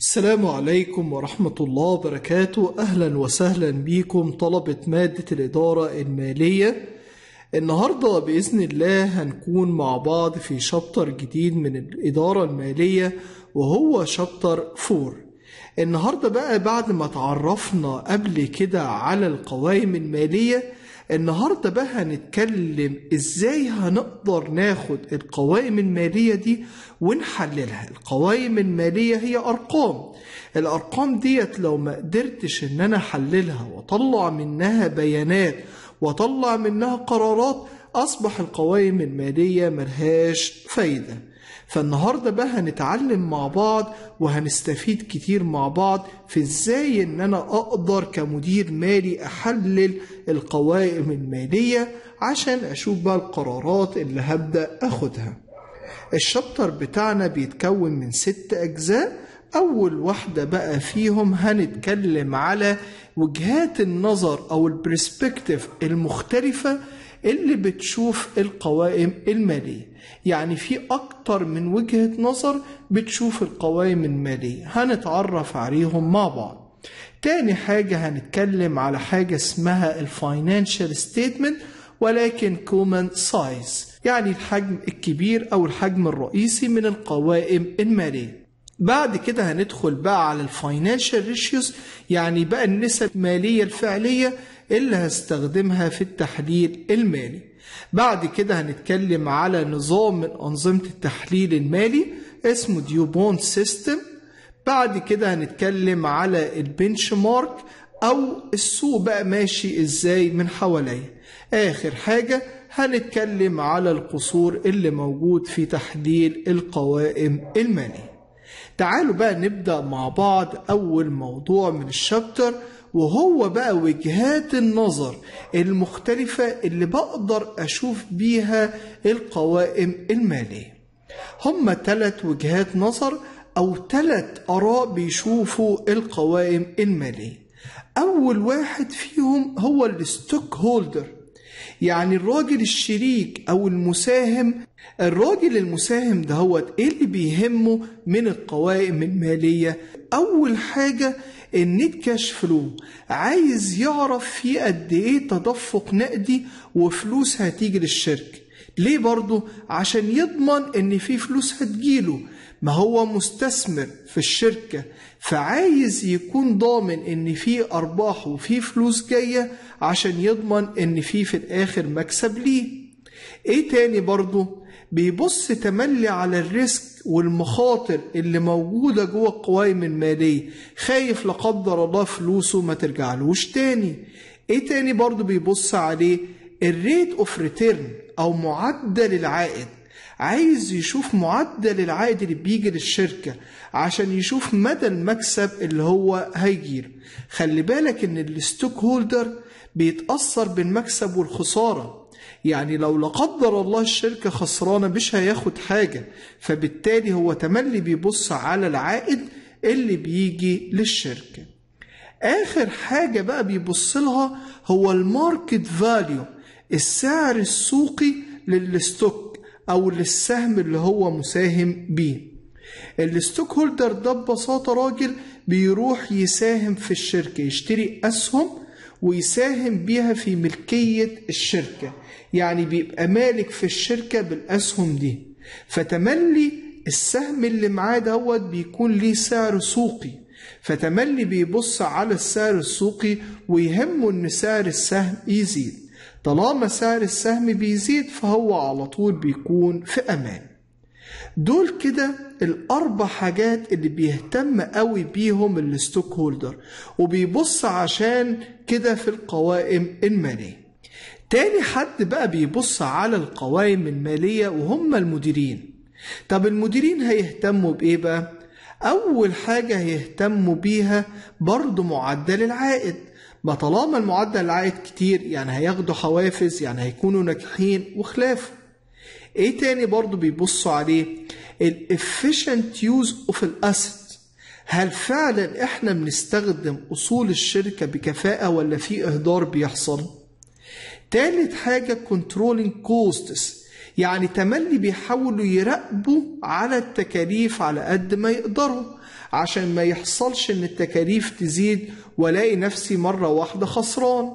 السلام عليكم ورحمة الله وبركاته. أهلا وسهلا بكم طلبة مادة الإدارة المالية. النهاردة بإذن الله هنكون مع بعض في شابتر جديد من الإدارة المالية وهو شابتر 4. النهاردة بقى بعد ما تعرفنا قبل كده على القوائم المالية، النهاردة بقى هنتكلم ازاي هنقدر ناخد القوائم المالية دي ونحللها. القوائم المالية هي أرقام، الأرقام ديت لو ما قدرتش ان انا احللها واطلع منها بيانات واطلع منها قرارات، أصبح القوائم المالية ملهاش فايدة. فالنهاردة بقى هنتعلم مع بعض وهنستفيد كتير مع بعض في ازاي ان انا اقدر كمدير مالي احلل القوائم المالية عشان اشوف بقى القرارات اللي هبدأ اخدها. الشابتر بتاعنا بيتكون من 6 اجزاء. اول واحدة بقى فيهم هنتكلم على وجهات النظر او البرسبكتيف المختلفة اللي بتشوف القوائم المالية. يعني في أكتر من وجهة نظر بتشوف القوائم المالية، هنتعرف عليهم مع بعض. تاني حاجة هنتكلم على حاجة اسمها الفاينانشال ستيتمنت، ولكن كومن سايز، يعني الحجم الكبير أو الحجم الرئيسي من القوائم المالية. بعد كده هندخل بقى على الفاينانشال ريشيوز، يعني بقى النسب المالية الفعلية اللي هستخدمها في التحليل المالي. بعد كده هنتكلم على نظام من أنظمة التحليل المالي اسمه ديوبونت سيستم. بعد كده هنتكلم على البنش مارك أو السوق بقى ماشي ازاي من حواليه. آخر حاجة هنتكلم على القصور اللي موجود في تحليل القوائم المالية. تعالوا بقى نبدأ مع بعض أول موضوع من الشابتر، وهو بقى وجهات النظر المختلفة اللي بقدر أشوف بيها القوائم المالية. هم 3 وجهات نظر أو 3 آراء بيشوفوا القوائم المالية. أول واحد فيهم هو الستوك هولدر، يعني الراجل الشريك أو المساهم. الراجل المساهم ده هو إيه اللي بيهمه من القوائم المالية؟ أول حاجة النت كاش فلو، عايز يعرف في قد إيه تدفق نقدي وفلوس هتيجي للشركة. ليه برضو؟ عشان يضمن إن في فلوس هتجيله، ما هو مستثمر في الشركة، فعايز يكون ضامن ان في ارباح وفي فلوس جاية عشان يضمن ان في الاخر مكسب ليه. ايه تاني برضو؟ بيبص تملي على الريسك والمخاطر اللي موجودة جوه القوائم المالية، خايف لا قدر الله فلوسه ما ترجعلوش تاني. ايه تاني برضو بيبص عليه؟ الريت اوف ريتيرن او معدل العائد، عايز يشوف معدل العائد اللي بيجي للشركة عشان يشوف مدى المكسب اللي هو هيجيله. خلي بالك ان الستوك هولدر بيتأثر بالمكسب والخسارة، يعني لو لا قدر الله الشركة خسرانة مش هياخد حاجة، فبالتالي هو تملي بيبص على العائد اللي بيجي للشركة. آخر حاجة بقى بيبص لها هو الماركت فاليو، السعر السوقي للستوك أو للسهم اللي هو مساهم بيه. الستوك هولدر ده ببساطة راجل بيروح يساهم في الشركة، يشتري أسهم ويساهم بيها في ملكية الشركة، يعني بيبقى مالك في الشركة بالأسهم دي. فتملي السهم اللي معاه دوت بيكون ليه سعر سوقي، فتملي بيبص على السعر السوقي ويهمه ان سعر السهم يزيد. طالما سعر السهم بيزيد فهو على طول بيكون في أمان. دول كده ال4 حاجات اللي بيهتم قوي بيهم الستوك هولدر، وبيبص عشان كده في القوائم المالية. تاني حد بقى بيبص على القوائم المالية وهم المديرين. طب المديرين هيهتموا بإيه بقى؟ أول حاجة هيهتموا بيها برضو معدل العائد، ما طالما المعدل العائد كتير يعني هياخدوا حوافز، يعني هيكونوا ناجحين وخلافه. ايه تاني برضو بيبصوا عليه؟ الefficient use of الاسset، هل فعلا احنا بنستخدم اصول الشركة بكفاءة ولا في اهدار بيحصل؟ تالت حاجة controlling costs، يعني تملي بيحاولوا يراقبوا على التكاليف على قد ما يقدروا عشان ما يحصلش ان التكاليف تزيد والاقي نفسي مرة واحدة خسران.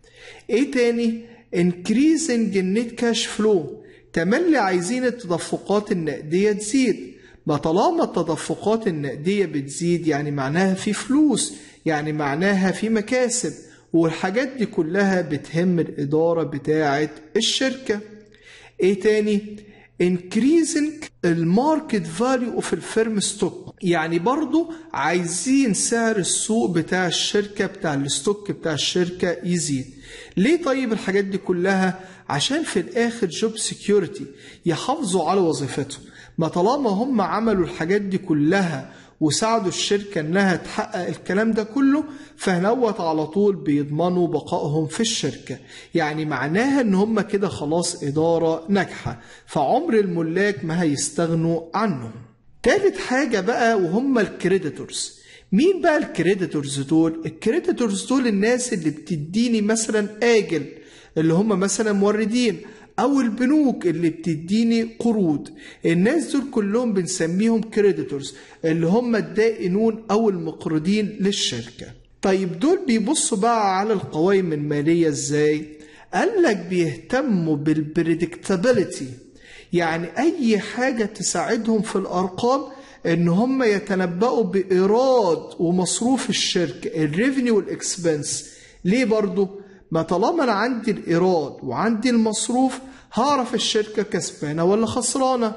ايه تاني؟ increasing net cash flow، تملي عايزين التدفقات النقدية تزيد. ما طالما التدفقات النقدية بتزيد يعني معناها في فلوس، يعني معناها في مكاسب، والحاجات دي كلها بتهم الإدارة بتاعة الشركة. ايه تاني؟ increasing الماركت فاليو اوف الفيرم ستوك، يعني برضو عايزين سعر السوق بتاع الشركة بتاع الستوك بتاع الشركة يزيد. ليه طيب الحاجات دي كلها؟ عشان في الاخر جوب سيكيورتي، يحافظوا على وظيفتهم. ما طالما هم عملوا الحاجات دي كلها وساعدوا الشركة انها تحقق الكلام ده كله، فهنوت على طول بيضمنوا بقائهم في الشركة. يعني معناها ان هم كده خلاص ادارة ناجحة، فعمر الملاك ما هيستغنوا عنهم. تالت حاجة بقى وهم الكريديتورز. مين بقى الكريديتورز دول؟ الكريديتورز دول الناس اللي بتديني مثلا آجل، اللي هم مثلا موردين، او البنوك اللي بتديني قروض. الناس دول كلهم بنسميهم كريديتورز، اللي هم الدائنون او المقرضين للشركة. طيب دول بيبصوا بقى على القوائم المالية ازاي؟ قال لك بيهتموا بالبريدكتابيليتي، يعني اي حاجة تساعدهم في الارقام ان هم يتنبؤوا بإيراد ومصروف الشركة، الريفينيو والاكسبنس. ليه برضو؟ ما طالما انا عندي الايراد وعندي المصروف هعرف الشركة كسبانة ولا خسرانة،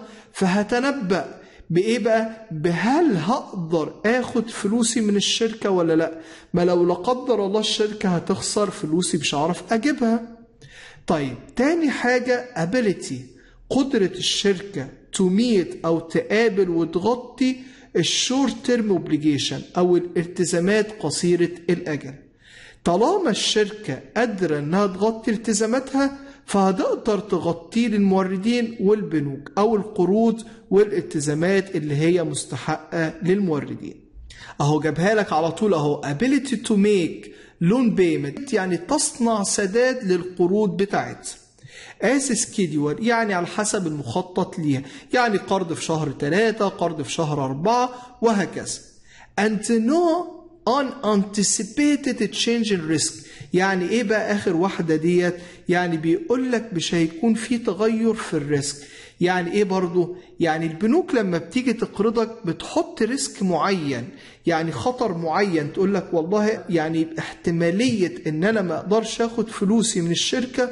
فهتنبأ بايه بقى؟ بهل هقدر اخد فلوسي من الشركة ولا لا. ما لو لا قدر الله الشركة هتخسر فلوسي مش هعرف اجيبها. طيب تاني حاجة ability، قدرة الشركة to meet او تقابل وتغطي الشورت تيرم اوبليجيشن او الالتزامات قصيرة الاجل. طالما الشركة قادرة انها تغطي التزاماتها فهتقدر تغطيه للموردين والبنوك او القروض والالتزامات اللي هي مستحقة للموردين. اهو جابها لك على طول اهو ability to make loan payment، يعني تصنع سداد للقروض بتاعتها. as schedule، يعني على حسب المخطط ليها، يعني قرض في شهر 3، قرض في شهر 4 وهكذا. and no unanticipated change in risk، يعني ايه بقى اخر واحدة ديت؟ يعني بيقول لك مش هيكون في تغير في الريسك. يعني ايه برضو؟ يعني البنوك لما بتيجي تقرضك بتحط ريسك معين، يعني خطر معين، تقول لك والله يعني احتمالية ان انا ما اقدرش اخد فلوسي من الشركة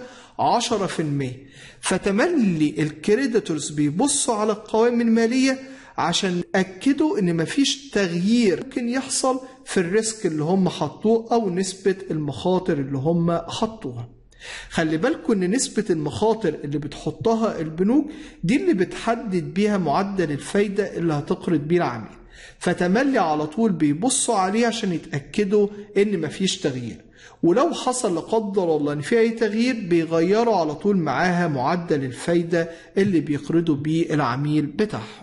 10%. فتملي الكريديتورز بيبصوا على القوائم المالية عشان يأكدوا ان مفيش تغيير ممكن يحصل في الريسك اللي هم حطوه او نسبة المخاطر اللي هم حطوها. خلي بالكم ان نسبة المخاطر اللي بتحطها البنوك دي اللي بتحدد بيها معدل الفايدة اللي هتقرض بيه العميل، فتملي على طول بيبصوا عليه عشان يتأكدوا ان مفيش تغيير. ولو حصل لا قدر الله ان في اي تغيير بيغيروا على طول معاها معدل الفايدة اللي بيقرضوا بيه العميل بتاعهم.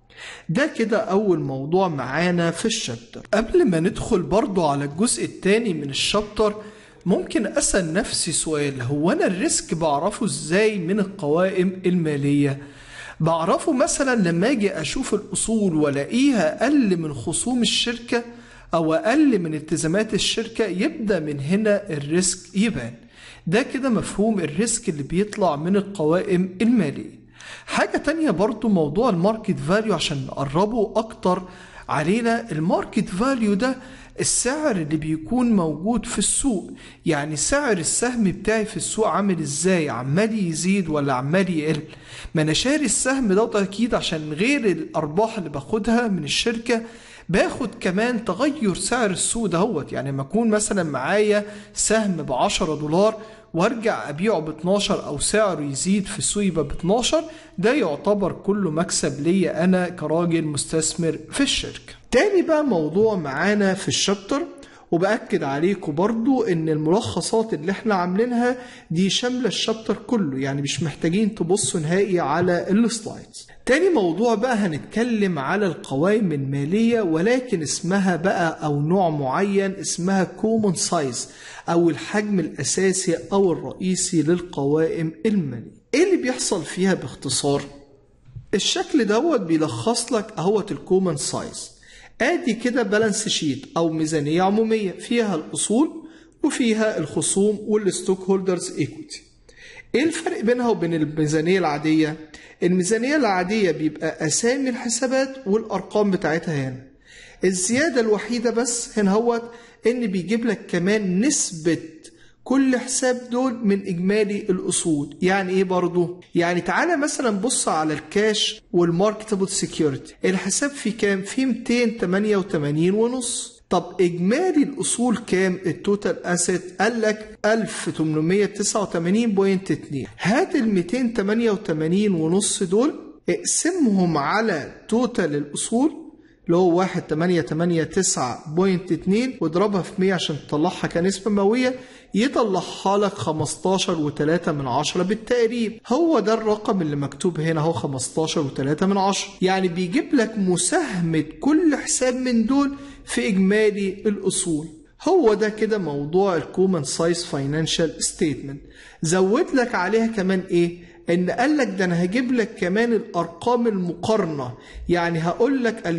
ده كده أول موضوع معانا في الشابتر. قبل ما ندخل برضو على الجزء الثاني من الشابتر ممكن أسأل نفسي سؤال، هو أنا الريسك بعرفه إزاي من القوائم المالية؟ بعرفه مثلا لما أجي أشوف الأصول ولاقيها أقل من خصوم الشركة أو أقل من التزامات الشركة، يبدأ من هنا الريسك يبان. ده كده مفهوم الريسك اللي بيطلع من القوائم المالية. حاجة تانية برضو موضوع الماركت فاليو عشان نقربه أكتر علينا. الماركت فاليو ده السعر اللي بيكون موجود في السوق، يعني سعر السهم بتاعي في السوق عامل ازاي، عمال يزيد ولا عمال يقل. ما انا شاري السهم ده اكيد عشان غير الارباح اللي باخدها من الشركة باخد كمان تغير سعر السوق دهوت. يعني لما اكون مثلا معايا سهم $10 وارجع ابيعه ب12 او سعره يزيد في السوق يبقى ب12، ده يعتبر كله مكسب ليا انا كراجل مستثمر في الشركة. تاني بقى موضوع معانا في الشابتر، وبأكد عليكم برضو ان الملخصات اللي احنا عاملينها دي شاملة الشابتر كله، يعني مش محتاجين تبصوا نهائي على السلايدز. تاني موضوع بقى هنتكلم على القوائم المالية، ولكن اسمها بقى او نوع معين اسمها كومون سايز او الحجم الاساسي او الرئيسي للقوائم المالية. ايه اللي بيحصل فيها باختصار؟ الشكل دوت بيلخص لك اهوت الكومون سايز. ادي كده بالانس شيت او ميزانية عمومية فيها الاصول وفيها الخصوم والستوك هولدرز ايكويتي. ايه الفرق بينها وبين الميزانية العادية؟ الميزانية العادية بيبقى اسامي الحسابات والارقام بتاعتها هنا. الزيادة الوحيدة بس هنا هو ان بيجيب لك كمان نسبة كل حساب دول من اجمالي الاصول. يعني ايه برضو؟ يعني تعالى مثلا بص على الكاش والماركتبل سيكيورتي، الحساب فيه كام؟ فيه 288 ونص. طب اجمالي الاصول كام؟ التوتال اسيت قال لك 1889.2. هات ال 288 ونص دول اقسمهم على توتال الاصول اللي هو 1889.2 واضربها في 100 عشان تطلعها كنسبة مئوية، يطلعها لك 15.3 بالتقريب. هو ده الرقم اللي مكتوب هنا اهو 15.3. يعني بيجيب لك مساهمة كل حساب من دول في إجمالي الأصول. هو ده كده موضوع الكومن سايز فاينانشال ستيتمنت. زود لك عليها كمان ايه؟ ان قال لك ده انا هجيب لك كمان الارقام المقارنة. يعني هقول لك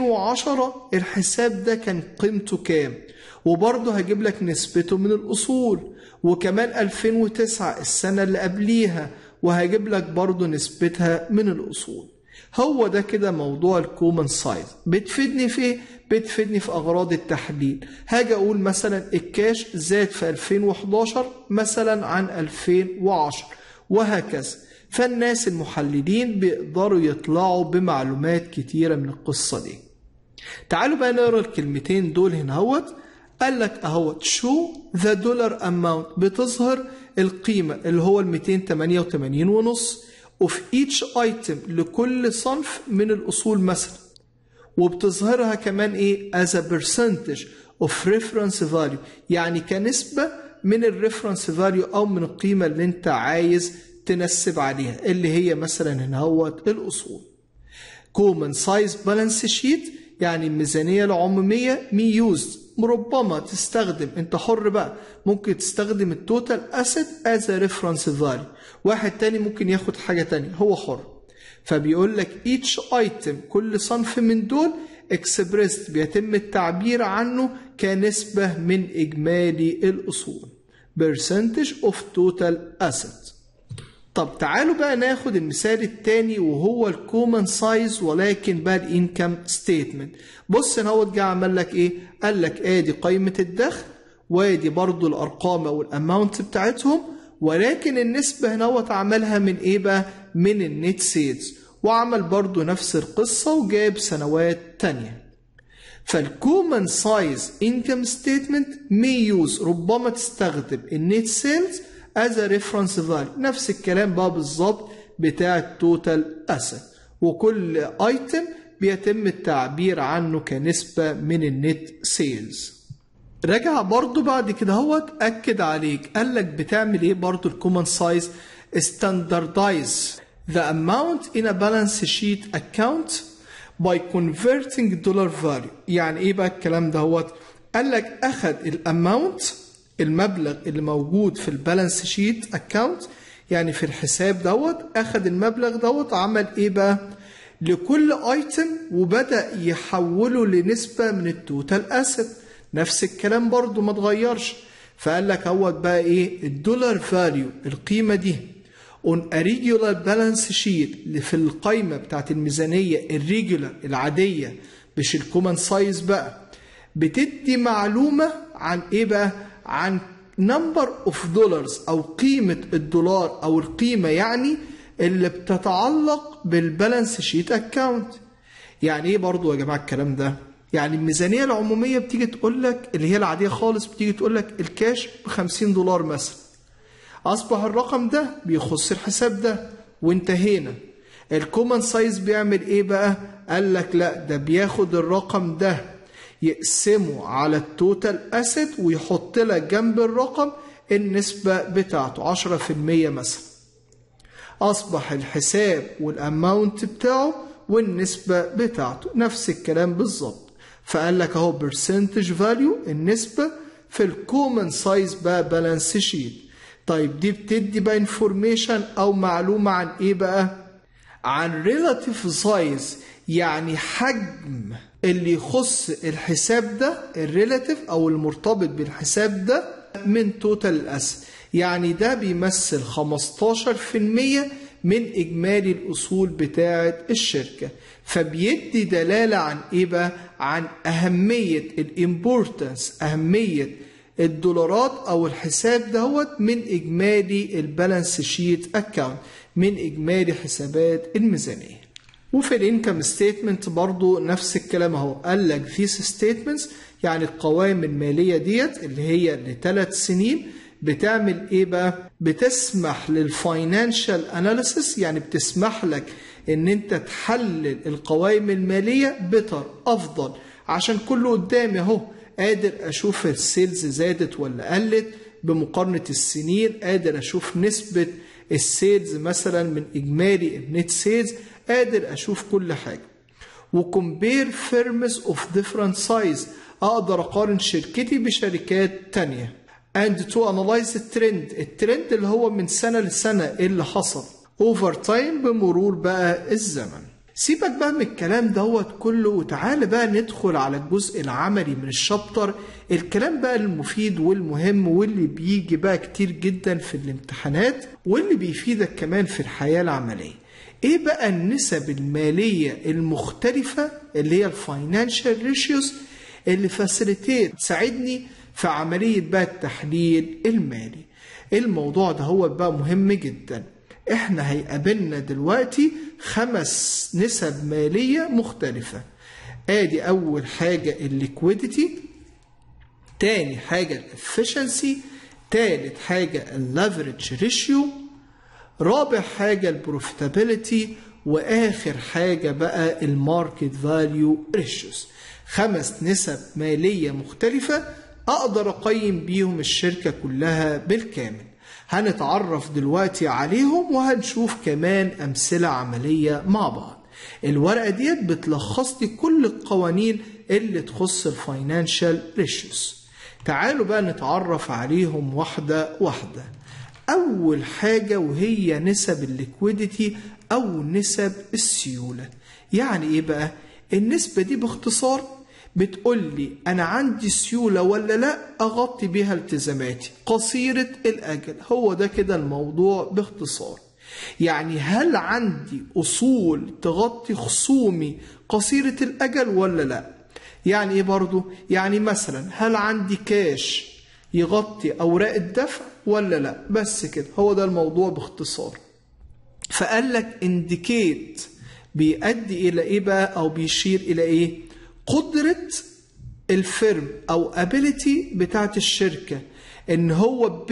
2010 الحساب ده كان قيمته كام، وبرضه هجيب لك نسبته من الاصول، وكمان 2009 السنة اللي قبليها وهجيب لك برضه نسبتها من الاصول. هو ده كده موضوع الكومن سايز. بتفيدني في ايه؟ بتفيدني في اغراض التحليل. هاجي اقول مثلا الكاش زاد في 2011 مثلا عن 2010 وهكذا. فالناس المحللين بيقدروا يطلعوا بمعلومات كتيرة من القصة دي. تعالوا بقى نقرأ الكلمتين دول هنا اهوت. قال لك اهوت show the dollar amount، بتظهر القيمة اللي هو ال 288 ونص of each item لكل صنف من الأصول مثلا، وبتظهرها كمان ايه as a percentage of reference value، يعني كنسبة من الريفرنس فاليو او من القيمة اللي انت عايز تنسب عليها اللي هي مثلا هنا هوت الاصول. common size balance sheet يعني الميزانية العمومية used، ربما تستخدم، انت حر بقى، ممكن تستخدم التوتال asset as a reference value، واحد تاني ممكن ياخد حاجة تانية، هو حر. فبيقول لك each item كل صنف من دول expressed بيتم التعبير عنه كنسبة من إجمالي الأصول percentage of total assets. طب تعالوا بقى ناخد المثال التاني وهو الكومن سايز ولكن بقى الانكم ستيتمنت. بص هنا هو جه عمل لك ايه؟ قال لك ادي قائمة الدخل وادي برضو الارقام او الاماونت بتاعتهم، ولكن النسبة هنا هو عملها من ايه بقى؟ من النت سيلز، وعمل برضو نفس القصة وجاب سنوات تانية. فالكومن سايز انكم ستيتمنت may use ربما تستخدم النت سيلز as a reference value، نفس الكلام بقى بالظبط بتاع التوتال اسيت، وكل ايتم بيتم التعبير عنه كنسبة من النت سيلز. رجع برضو بعد كده هو اتأكد عليك، قال لك بتعمل ايه برضو الكومن سايز؟ standardize the amount in a balance sheet account by converting dollar value. يعني ايه بقى الكلام ده هو؟ قال لك اخد الاماونت المبلغ اللي موجود في البالانس شيت اكاونت، يعني في الحساب دوت، اخد المبلغ دوت عمل ايه بقى؟ لكل ايتم وبدأ يحوله لنسبة من التوتال اسيت، نفس الكلام برضو ما اتغيرش. فقال لك اهوت بقى ايه؟ الدولار فاليو القيمة دي on a regular balance sheet في القائمة بتاعت الميزانية الريجولار العادية مش الكومن سايز بقى، بتدي معلومة عن ايه بقى؟ عن number of dollars او قيمة الدولار او القيمة يعني اللي بتتعلق بالبالانس شيت اكاونت. يعني ايه برضو يا جماعة الكلام ده؟ يعني الميزانية العمومية بتيجي تقول لك اللي هي العادية خالص، بتيجي تقول لك الكاش ب$50 مثلا، اصبح الرقم ده بيخص الحساب ده وانتهينا. الكومن سايز بيعمل ايه بقى؟ قال لك لا، ده بياخد الرقم ده يقسمه على التوتال اسيت ويحط لك جنب الرقم النسبة بتاعته 10% مثلا، اصبح الحساب والاماونت بتاعه والنسبة بتاعته نفس الكلام بالظبط. فقال لك اهو percentage value النسبة في الكومن سايز بقى بالانس شيت. طيب دي بتدي بقى انفورميشن او معلومة عن ايه بقى؟ عن relative size، يعني حجم اللي يخص الحساب ده الريلاتيف أو المرتبط بالحساب ده من توتال الأسد، يعني ده بيمثل 15% من إجمالي الأصول بتاعة الشركة. فبيدي دلالة عن إيه بقى؟ عن أهمية الإمبورتنس، أهمية الدولارات أو الحساب دهوت من إجمالي البالانس شيت أكاونت، من إجمالي حسابات الميزانية. وفي الانكم ستيتمنت برضو نفس الكلام اهو، قال لك these statements يعني القوائم المالية ديت اللي هي ل3 سنين بتعمل ايه بقى؟ بتسمح للفاينانشال اناليسيس، يعني بتسمح لك ان انت تحلل القوائم المالية بتر افضل، عشان كله قدامي اهو، قادر اشوف السيلز زادت ولا قلت بمقارنة السنين، قادر اشوف نسبة السيلز مثلا من اجمالي النت سيلز، قادر اشوف كل حاجة. وكمبير فيرمز اوف ديفرنت سايز، اقدر اقارن شركتي بشركات تانية. and to analyze الترند اللي هو من سنة لسنة ايه اللي حصل over time بمرور بقى الزمن. سيبك بقى من الكلام دوت كله وتعالى بقى ندخل على الجزء العملي من الشابتر، الكلام بقى المفيد والمهم واللي بيجي بقى كتير جدا في الامتحانات واللي بيفيدك كمان في الحياة العملية. ايه بقى النسب المالية المختلفة اللي هي الفاينانشال ريشيوز اللي فاسيليتيت تساعدني في عملية بقى التحليل المالي. الموضوع ده هو بقى مهم جدا. احنا هيقابلنا دلوقتي 5 نسب مالية مختلفة. ادي اول حاجة الليكويديتي، تاني حاجة الافشنسي، تالت حاجة الليفرج ريشيو، رابع حاجة البروفيتابيليتي، واخر حاجة بقى الماركت فاليو ريشيوز. 5 نسب مالية مختلفة اقدر اقيم بيهم الشركة كلها بالكامل. هنتعرف دلوقتي عليهم وهنشوف كمان امثلة عملية مع بعض. الورقة ديت بتلخص لي كل القوانين اللي تخص الفاينانشال ريشيوز. تعالوا بقى نتعرف عليهم واحدة واحدة. اول حاجة وهي نسب الليكويديتي او نسب السيولة. يعني ايه بقى؟ النسبة دي باختصار بتقول لي أنا عندي سيولة ولا لا أغطي بيها التزاماتي قصيرة الأجل. هو ده كده الموضوع باختصار. يعني هل عندي أصول تغطي خصومي قصيرة الأجل ولا لا؟ يعني إيه برضو؟ يعني مثلا هل عندي كاش يغطي أوراق الدفع ولا لا؟ بس كده، هو ده الموضوع باختصار. فقال لك indicate بيؤدي إلى إيه بقى أو بيشير إلى إيه؟ قدرة الفيرم أو ability بتاعت الشركة إن هو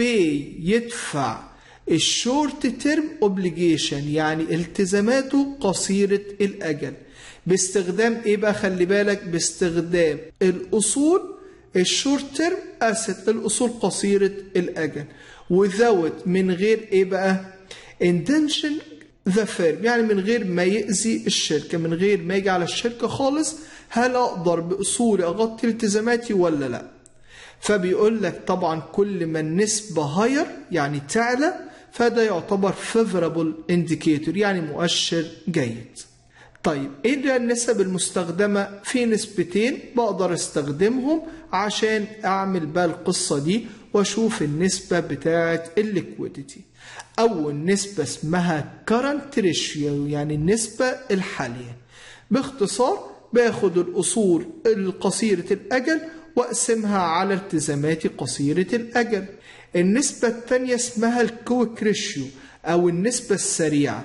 يدفع الشورت تيرم اوبليجيشن، يعني التزاماته قصيرة الأجل، باستخدام إيه بقى؟ خلي بالك، باستخدام الأصول الشورت تيرم أسيت، الأصول قصيرة الأجل، without من غير إيه بقى؟ intention the firm، يعني من غير ما يأذي الشركة، من غير ما يجي على الشركة خالص. هل أقدر بأصولي أغطي التزاماتي ولا لا؟ فبيقول لك طبعا كل ما النسبة هاير يعني تعلى فده يعتبر favorable indicator، يعني مؤشر جيد. طيب ايه النسب المستخدمة؟ في نسبتين بقدر استخدمهم عشان اعمل بقى القصة دي واشوف النسبة بتاعة الليكويديتي. اول نسبة اسمها current ratio، يعني النسبة الحالية. باختصار باخد الأصول القصيرة الأجل وأقسمها على التزامات قصيرة الأجل. النسبة الثانية اسمها الكويك ريشيو أو النسبة السريعة،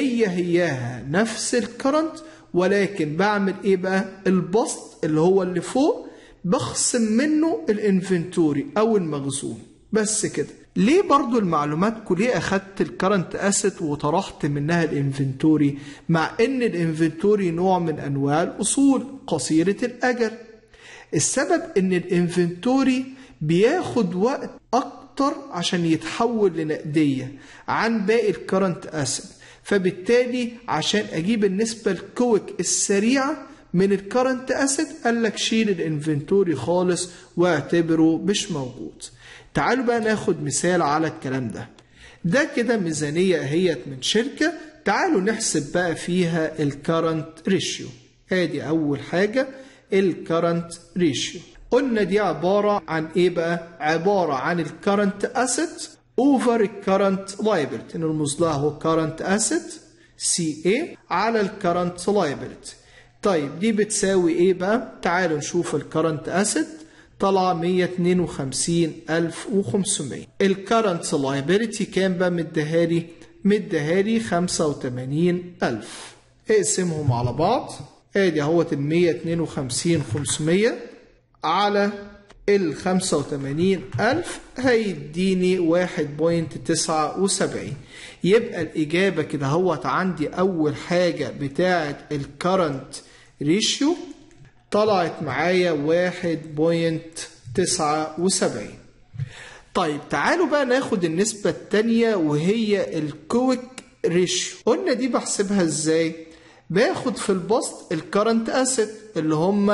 هياها نفس الكرنت، ولكن بعمل إيه بقى؟ البسط اللي هو اللي فوق بخصم منه الانفنتوري أو المخزون. بس كده. ليه برضو المعلومات ليه أخدت الكرنت أسيت وطرحت منها الانفنتوري مع أن الانفنتوري نوع من أنواع الأصول قصيرة الأجل؟ السبب أن الانفنتوري بياخد وقت أكتر عشان يتحول لنقدية عن باقي الكرنت أسيت، فبالتالي عشان أجيب النسبة الكويك السريعة من الكرنت أسيت قال لك شيل الانفنتوري خالص واعتبره مش موجود. تعالوا بقى ناخد مثال على الكلام ده كده ميزانية اهيت من شركة. تعالوا نحسب بقى فيها الكرنت ريشيو. ادي اول حاجة الكرنت ريشيو. قلنا دي عبارة عن ايه بقى؟ عبارة عن الكرنت اسيت اوفر الكرنت لايبيلتي، نرمز لها هو كرنت اسيت CA على الكرنت لايبيلتي. طيب دي بتساوي ايه بقى؟ تعالوا نشوف الكرنت اسيت طلع 152,500. الكرنت لايبيلتي كام بقى مديهالي؟ مديهالي 85,000. اقسمهم على بعض، ادي اهوت 152,500 على 85,000 هيديني 1.79. يبقى الإجابة كده اهوت عندي أول حاجة بتاعة الكرنت ريشيو طلعت معايا 1.79. طيب تعالوا بقى ناخد النسبة التانية وهي الكويك ريشيو. قلنا دي بحسبها ازاي؟ باخد في البسط الكرنت اسيت اللي هم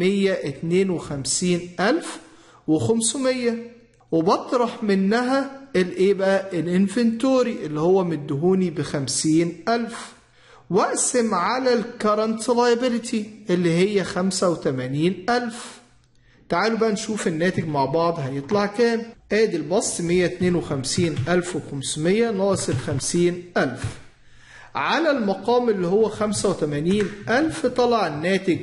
152,500 وبطرح منها الايه بقى؟ الانفنتوري اللي هو مدهوني ب50,000 واقسم على الكرنت لايبيلتي اللي هي 85,000. تعالوا بقى نشوف الناتج مع بعض هيطلع كام. ادي البسط 152,500 ناقص 50,000 على المقام اللي هو 85,000 طلع الناتج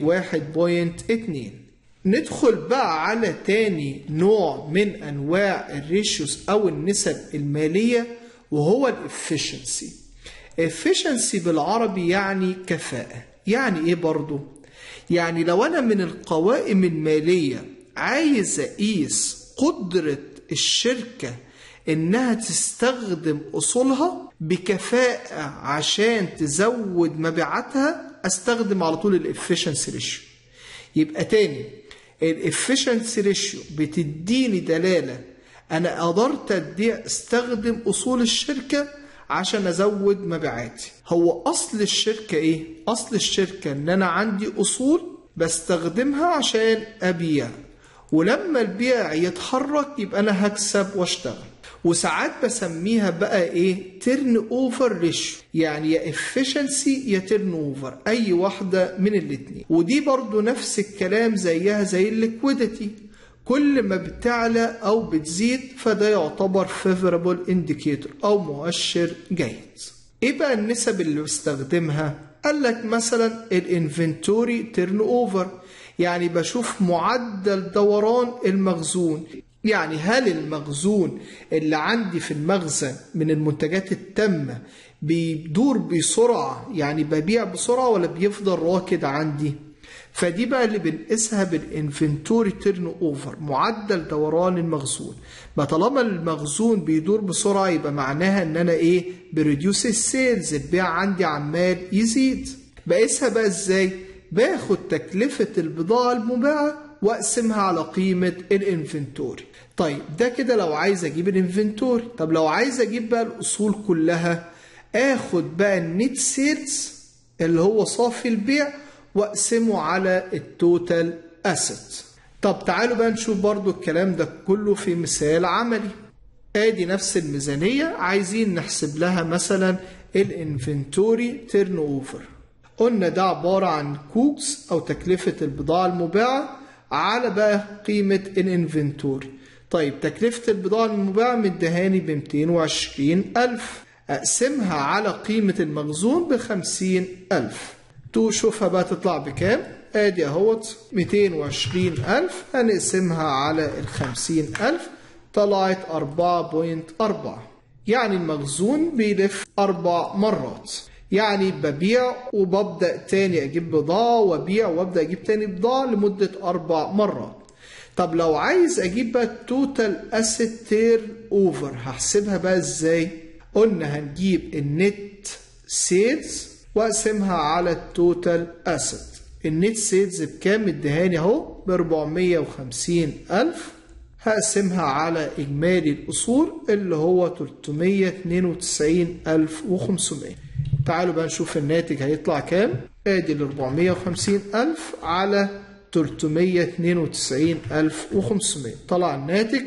1.2. ندخل بقى على تاني نوع من انواع الريشيوز او النسب المالية وهو الافشنسي. efficiency بالعربي يعني كفاءة. يعني ايه برضو؟ يعني لو انا من القوائم المالية عايز اقيس قدرة الشركة انها تستخدم اصولها بكفاءة عشان تزود مبيعاتها، استخدم على طول الافشنسي ريشيو. يبقى تاني الافشنسي ريشيو بتديني دلالة انا قدرت استخدم اصول الشركة عشان ازود مبيعاتي. هو اصل الشركة ايه؟ اصل الشركة ان انا عندي اصول بستخدمها عشان ابيع، ولما البيع يتحرك يبقى انا هكسب واشتغل. وساعات بسميها بقى ايه؟ تيرن اوفر ريشيو، يعني يا افشنسي يا تيرن اوفر، اي واحدة من الاتنين. ودي برضو نفس الكلام زيها زي الليكويديتي، كل ما بتعلى او بتزيد فده يعتبر favorable indicator او مؤشر جيد. ايه بقى النسب اللي بستخدمها؟ قال لك مثلا الانفنتوري تيرن اوفر، يعني بشوف معدل دوران المخزون، يعني هل المخزون اللي عندي في المخزن من المنتجات التامة بيدور بسرعة، يعني ببيع بسرعة، ولا بيفضل راكد عندي؟ فدي بقى اللي بنقيسها بالانفنتوري تيرن اوفر، معدل دوران المخزون. ما طالما المخزون بيدور بسرعة يبقى معناها ان انا ايه؟ بريديوس السيلز، البيع عندي عمال يزيد. بقيسها بقى ازاي؟ باخد تكلفة البضاعة المباعة واقسمها على قيمة الانفنتوري. طيب ده كده لو عايز اجيب الانفنتوري. طب لو عايز اجيب بقى الاصول كلها، اخد بقى النت سيلز اللي هو صافي البيع واقسمه على التوتال اسيت. طب تعالوا بقى نشوف برضو الكلام ده كله في مثال عملي. ادي نفس الميزانية عايزين نحسب لها مثلا الانفنتوري تيرن اوفر. قلنا ده عبارة عن كوكس او تكلفة البضاعة المباعة على بقى قيمة الانفنتوري. طيب تكلفة البضاعة المباعة مدهاني ب220,000، اقسمها على قيمة المخزون ب50,000. تشوفها بقى تطلع بكام؟ ادي اهوت 220,000 هنقسمها على 50,000 طلعت 4.4. يعني المخزون بيلف 4 مرات، يعني ببيع وببدأ تاني أجيب بضاعة وبيع وابدأ أجيب تاني بضاعة لمدة 4 مرات. طب لو عايز أجيب بقى التوتال أسيت تير أوفر هحسبها بقى إزاي؟ قلنا هنجيب النت سيلز وأقسمها على التوتال أسيت. النت سيلز بكام؟ مدهاني أهو ب450,000، هقسمها على إجمالي الأصول اللي هو 392,500. تعالوا بقى نشوف الناتج هيطلع كام. ادي 450,000 على 392,500 طلع الناتج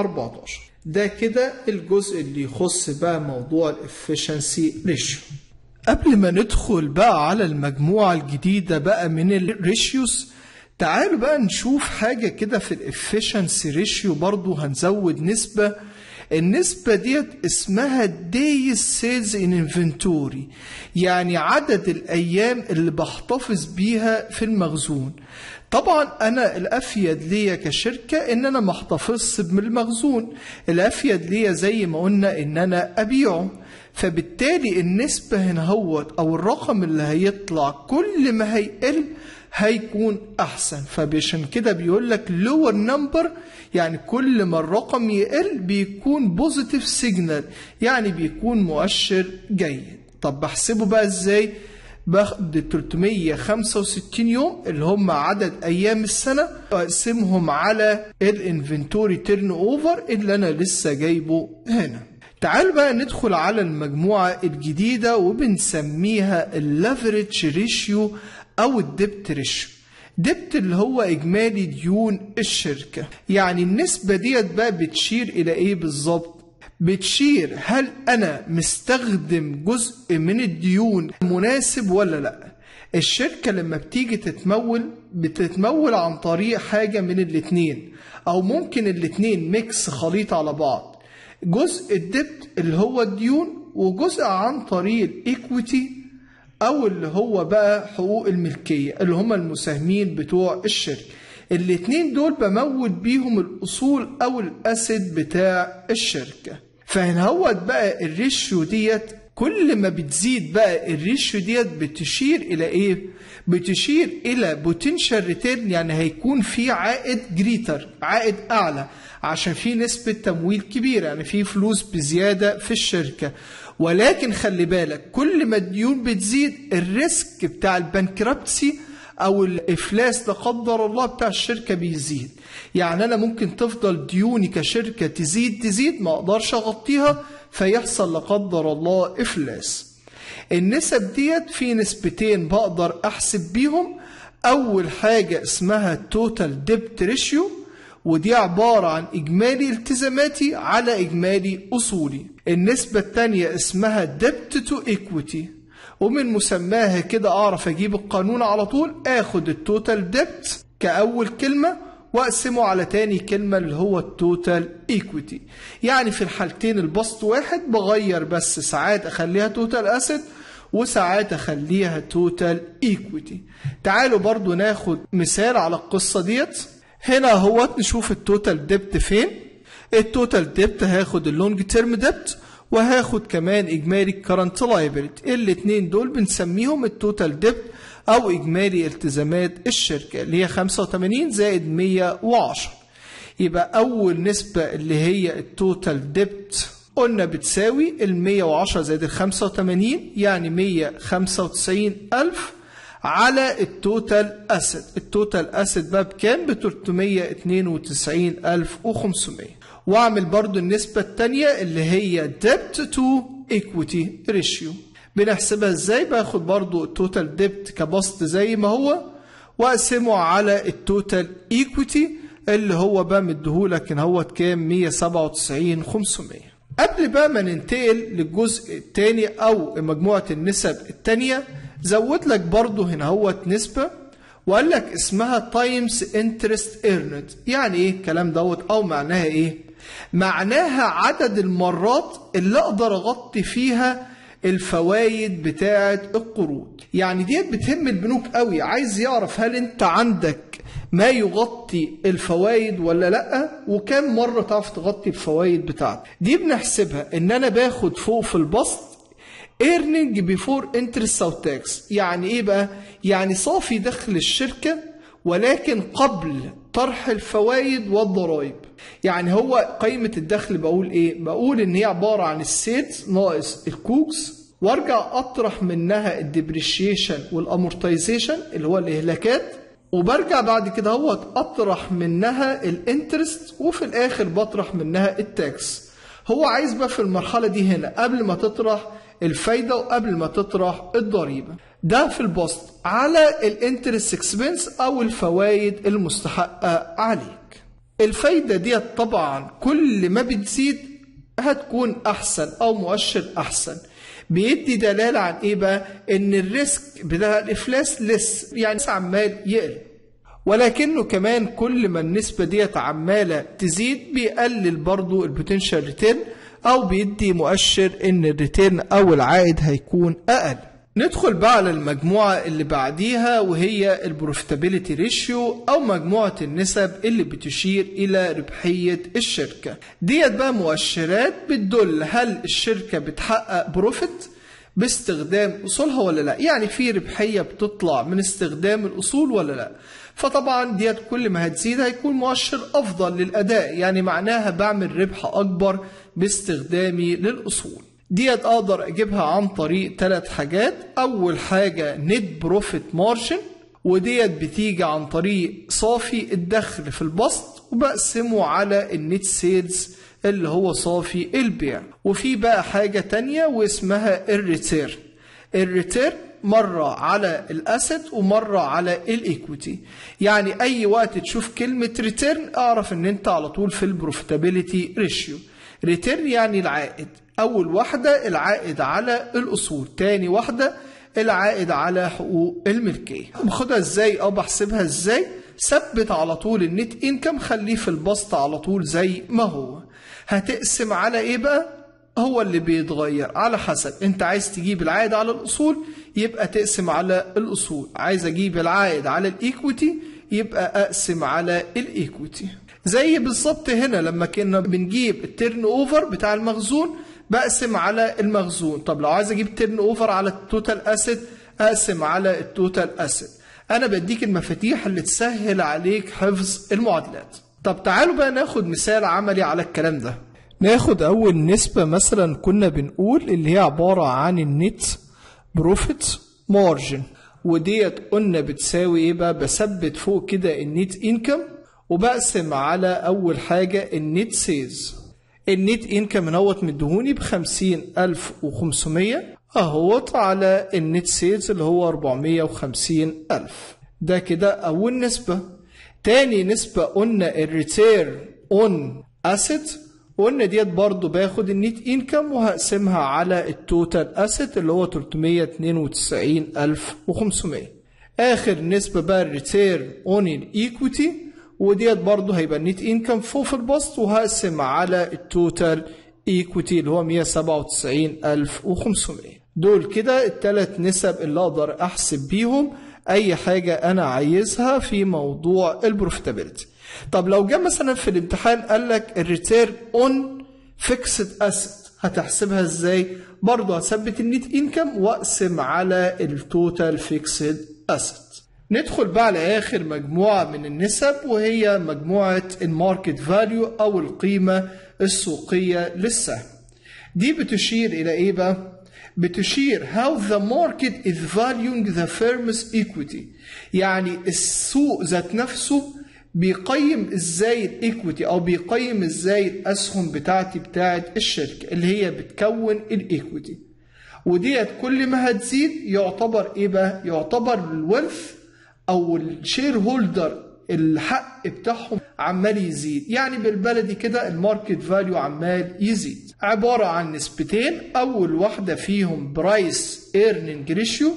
1.14. ده كده الجزء اللي يخص بقى موضوع الافشنسي ريشيو. قبل ما ندخل بقى على المجموعة الجديدة بقى من الريشيوز، تعالوا بقى نشوف حاجة كده في الافشنسي ريشيو. برضو هنزود نسبة، النسبة ديت اسمها days sales in inventory، يعني عدد الأيام اللي بحتفظ بيها في المخزون. طبعا أنا الأفيد ليا كشركة إن أنا ما احتفظش بالمخزون، الأفيد ليا زي ما قلنا إن أنا أبيعه. فبالتالي النسبة هنا هوت أو الرقم اللي هيطلع كل ما هيقل هيكون أحسن. فبعشان كده بيقول لك lower number، يعني كل ما الرقم يقل بيكون positive signal، يعني بيكون مؤشر جيد. طب بحسبه بقى ازاي؟ باخد 365 يوم اللي هم عدد أيام السنة، وأقسمهم على الانفنتوري تيرن اوفر اللي أنا لسه جايبه هنا. تعال بقى ندخل على المجموعة الجديدة وبنسميها الليفريج ريشيو أو الدبت ريشيو. دبت اللي هو إجمالي ديون الشركة، يعني النسبة ديت بقى بتشير إلى إيه بالظبط؟ بتشير هل أنا مستخدم جزء من الديون مناسب ولا لأ. الشركة لما بتيجي بتتمول عن طريق حاجة من الاتنين، أو ممكن الاتنين ميكس خليط على بعض، جزء الدبت اللي هو الديون وجزء عن طريق الإيكويتي أو اللي هو بقى حقوق الملكية اللي هم المساهمين بتوع الشركة. الاتنين دول بمول بيهم الأصول أو الأسد بتاع الشركة. فهنا هو بقى الريشيو ديت كل ما بتزيد بقى الريشيو ديت بتشير إلى إيه؟ بتشير إلى بوتنشال ريتيرن، يعني هيكون في عائد جريتر، عائد أعلى، عشان في نسبة تمويل كبيرة، يعني في فلوس بزيادة في الشركة. ولكن خلي بالك كل ما الديون بتزيد الريسك بتاع البنكربتسي او الافلاس لا قدر الله بتاع الشركة بيزيد. يعني انا ممكن تفضل ديوني كشركة تزيد ما اقدرش اغطيها، فيحصل لا قدر الله افلاس. النسب ديت في نسبتين بقدر احسب بيهم. اول حاجة اسمها توتال ديبت ريشيو، ودي عبارة عن إجمالي التزاماتي على إجمالي أصولي. النسبة الثانية اسمها debt to equity، ومن مسماها كده أعرف أجيب القانون على طول، أخد التوتال debt كأول كلمة وأقسمه على تاني كلمة اللي هو التوتال equity. يعني في الحالتين البسط واحد، بغير بس ساعات أخليها توتال asset وساعات أخليها توتال equity. تعالوا برضو ناخد مثال على القصة ديت. هنا هو نشوف التوتال ديبت فين. التوتال ديبت هاخد اللونج تيرم ديبت وهاخد كمان اجمالي كارنت لايبيلتي، الاتنين دول بنسميهم التوتال ديبت او اجمالي التزامات الشركة اللي هي 85 زائد 110. يبقى اول نسبة اللي هي التوتال ديبت قلنا بتساوي 110 زائد 85 يعني 195,000 على التوتال أسد. التوتال أسد بقى بكام؟ ب 392,500. واعمل برضو النسبة التانية اللي هي debt to equity ratio. بنحسبها ازاي؟ باخد برضو التوتال debt كبسط زي ما هو واقسمه على التوتال equity اللي هو بقى مديهولك ان هو كام؟ 197,500. قبل بقى ما ننتقل للجزء الثاني او مجموعة النسب الثانية، زود لك برضو هنا هو نسبة وقال لك اسمها times interest earned. يعني ايه الكلام دوت او معناها ايه؟ معناها عدد المرات اللي اقدر اغطي فيها الفوائد بتاعة القروض. يعني ديت بتهم البنوك قوي، عايز يعرف هل انت عندك ما يغطي الفوائد ولا لا، وكم مرة تعرف تغطي الفوائد بتاعتك. دي بنحسبها ان انا باخد فوق في البسط earning before interest أو tax. يعني ايه بقى؟ يعني صافي دخل الشركة ولكن قبل طرح الفوائد والضرائب. يعني هو قيمة الدخل بقول ايه؟ بقول ان هي عبارة عن السيلز ناقص الكوكس، وارجع اطرح منها الديبريشيشن والامورتايزيشن اللي هو الاهلاكات، وبرجع بعد كده هو اطرح منها الانترست، وفي الاخر بطرح منها التاكس. هو عايز بقى في المرحلة دي هنا قبل ما تطرح الفايدة وقبل ما تطرح الضريبة، ده في البسط على الانترست اكسبنس او الفوائد المستحقة عليك. الفايدة دي طبعا كل ما بتزيد هتكون احسن او مؤشر احسن. بيدي دلالة عن ايه بقى؟ ان الريسك بتاع الافلاس لس، يعني عمال يقل. ولكنه كمان كل ما النسبة ديت عمالة تزيد بيقلل برضو البوتنشال ريتيرن، او بيدي مؤشر ان الريتيرن او العائد هيكون اقل. ندخل بقى على المجموعة اللي بعديها وهي البروفيتابيليتي ريشيو، او مجموعة النسب اللي بتشير الى ربحية الشركة. ديت بقى مؤشرات بتدل هل الشركة بتحقق بروفيت باستخدام اصولها ولا لا، يعني في ربحية بتطلع من استخدام الاصول ولا لا. فطبعا ديت كل ما هتزيد هيكون مؤشر افضل للاداء، يعني معناها بعمل ربح اكبر باستخدامي للاصول. ديت اقدر اجيبها عن طريق 3 حاجات. اول حاجة نت بروفيت مارجن، وديت بتيجي عن طريق صافي الدخل في البسط وبقسمه على النت سيلز اللي هو صافي البيع. وفي بقى حاجة تانية واسمها الريتيرن. الريتيرن مرة على الاسيت ومرة على الايكويتي، يعني اي وقت تشوف كلمة ريتيرن اعرف ان انت على طول في البروفيتابيليتي ريشيو. ريتيرن يعني العائد، اول واحدة العائد على الاصول، تاني واحدة العائد على حقوق الملكية. باخدها ازاي او بحسبها ازاي؟ ثبت على طول النت انكم، خليه في البسط على طول زي ما هو. هتقسم على ايه بقى؟ هو اللي بيتغير على حسب انت عايز تجيب العائد على الاصول يبقى تقسم على الاصول، عايز اجيب العائد على الايكويتي يبقى اقسم على الايكويتي. زي بالظبط هنا لما كنا بنجيب التيرن اوفر بتاع المخزون بقسم على المخزون. طب لو عايز اجيب تيرن اوفر على التوتال اسيت اقسم على التوتال اسيت. انا بديك المفاتيح اللي تسهل عليك حفظ المعادلات. طب تعالوا بقى ناخد مثال عملي على الكلام ده. ناخد اول نسبة مثلا كنا بنقول اللي هي عبارة عن النت بروفيت مارجن، وديت قلنا بتساوي ايه بقى؟ بثبت فوق كده النت انكم وبقسم على اول حاجة النت سيلز. النت انكم اهوت مدهوني ب50,500 اهوت على النت سيلز اللي هو 450,000. ده كده اول نسبة. تاني نسبة قلنا الريتيرن اون اسيت، قلنا ديت برضو باخد النت انكم وهقسمها على التوتال اسيت اللي هو 392,500. اخر نسبة بقى الريتيرن اون الايكويتي، وديت برضو هيبقى النت انكم فوق في البسط وهقسم على التوتال ايكويتي اللي هو 197,500. دول كده الثلاث نسب اللي اقدر احسب بيهم اي حاجة انا عايزها في موضوع البروفيتابيلتي. طب لو جاء مثلا في الامتحان قال لك الريتيرن اون فيكسد اسيت هتحسبها ازاي؟ برضه هثبت النت انكم واقسم على التوتال فيكسد اسيت. ندخل بقى على اخر مجموعة من النسب وهي مجموعة الماركت فاليو او القيمة السوقية للسهم. دي بتشير الى ايه بقى؟ بتشير how the market is valuing the firm's equity، يعني السوق ذات نفسه بيقيم ازاي الايكويتي او بيقيم ازاي الاسهم بتاعت الشركة اللي هي بتكون الايكويتي. وديت كل ما هتزيد يعتبر ايه بقى؟ يعتبر الويلث او الشير هولدر الحق بتاعهم عمال يزيد، يعني بالبلدي كده الماركت فاليو عمال يزيد. عبارة عن نسبتين، اول واحدة فيهم برايس ايرنينج ريشيو،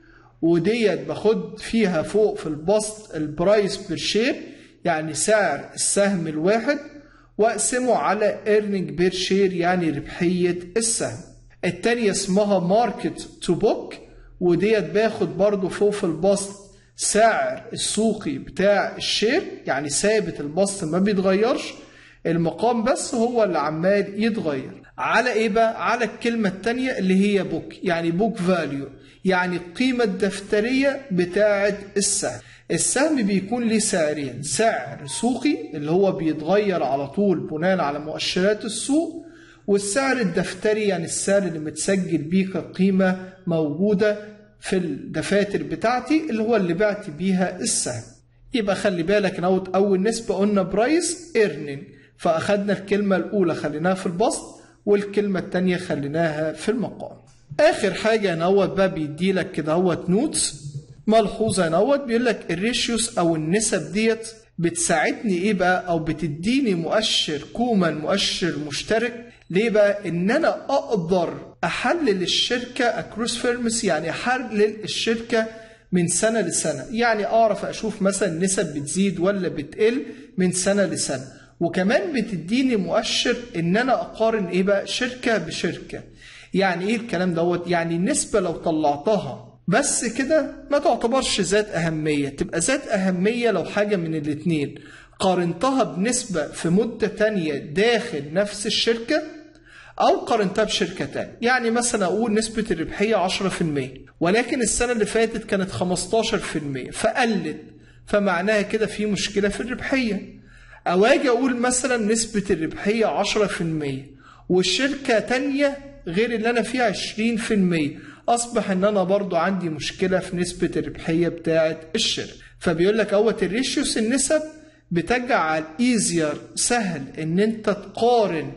وديت باخد فيها فوق في البسط البرايس بير شير يعني سعر السهم الواحد واقسمه على ايرنينج بير شير يعني ربحية السهم. التانية اسمها ماركت تو بوك، وديت باخد برضو فوق في البسط سعر السوقي بتاع الشير يعني ثابت البسط ما بيتغيرش، المقام بس هو اللي عمال يتغير. على ايه بقى؟ على الكلمة التانية اللي هي بوك، يعني بوك فاليو يعني القيمة الدفترية بتاعة السهم. السهم بيكون ليه سعرين، سعر سوقي اللي هو بيتغير على طول بناء على مؤشرات السوق، والسعر الدفتري يعني السعر اللي متسجل بيه كقيمة موجودة في الدفاتر بتاعتي اللي هو اللي بعت بيها السهم. يبقى خلي بالك نوت اول نسبة قلنا برايس ايرنينج، فاخدنا الكلمة الاولى خليناها في البسط والكلمة التانية خليناها في المقام. اخر حاجة نوت بقى بيديلك كده هوت نوتس ملحوظة نوت، بيقول لك الريشيوس او النسب ديت بتساعدني ايه بقى او بتديني مؤشر كومن مؤشر مشترك ليه بقى؟ ان انا اقدر احلل الشركة اكروس فيرمز، يعني احلل الشركة من سنة لسنة، يعني اعرف اشوف مثلا نسب بتزيد ولا بتقل من سنة لسنة. وكمان بتديني مؤشر ان انا اقارن ايه بقى شركة بشركة. يعني ايه الكلام دوت؟ يعني النسبة لو طلعتها بس كده ما تعتبرش ذات اهمية، تبقى ذات اهمية لو حاجة من الاتنين قارنتها بنسبة في مدة تانية داخل نفس الشركة أو قارنتها بشركة تانية. يعني مثلا أقول نسبة الربحية 10% ولكن السنة اللي فاتت كانت 15% فقلت، فمعناها كده في مشكلة في الربحية. أو أجي أقول مثلا نسبة الربحية 10% والشركة تانية غير اللي أنا فيها 20%، أصبح إن أنا برضو عندي مشكلة في نسبة الربحية بتاعة الشركة. فبيقول لك أوت الريشيوس النسب بتجعل ايزير سهل ان انت تقارن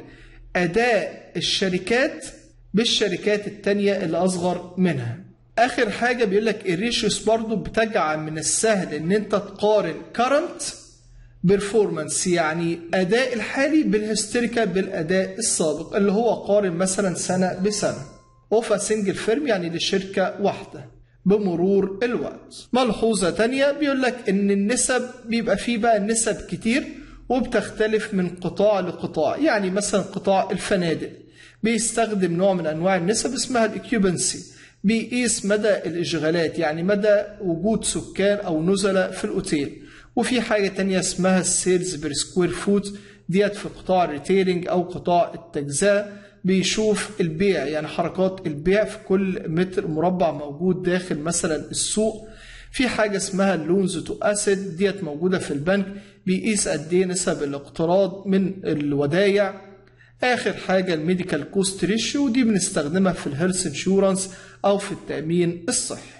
اداء الشركات بالشركات التانية اللي اصغر منها. اخر حاجة بيقول لك الريشيوس برضو بتجعل من السهل ان انت تقارن current performance، يعني اداء الحالي بالهستيريكال بالاداء السابق، اللي هو قارن مثلا سنة بسنة اوف سنجل فيرم، يعني لشركة واحدة بمرور الوقت. ملحوظة تانية بيقول لك ان النسب بيبقى فيه بقى نسب كتير وبتختلف من قطاع لقطاع. يعني مثلا قطاع الفنادق بيستخدم نوع من انواع النسب اسمها الاكيوبنسي، بيقيس مدى الاشغالات، يعني مدى وجود سكان او نزلاء في الاوتيل. وفي حاجة تانية اسمها السيلز بير سكوير فوت، ديت في قطاع الريتيلينج او قطاع التجزئة، بيشوف البيع، يعني حركات البيع في كل متر مربع موجود داخل مثلا السوق. في حاجة اسمها اللونز تو اسيد، ديت موجودة في البنك، بيقيس قد ايه نسب الاقتراض من الودايع. اخر حاجة الميديكال كوست ريشيو، دي بنستخدمها في الهيلث انشورنس او في التأمين الصحي.